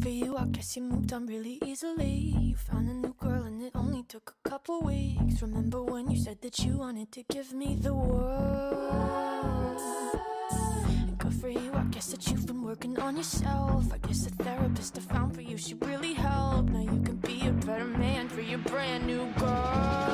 for you, I guess you moved on really easily. You found a new girl and it only took a couple weeks. Remember when you said that you wanted to give me the world? Good for you, I guess that you've been working on yourself. I guess the therapist I found for you should really help. Now you can be a better man for your brand new girl.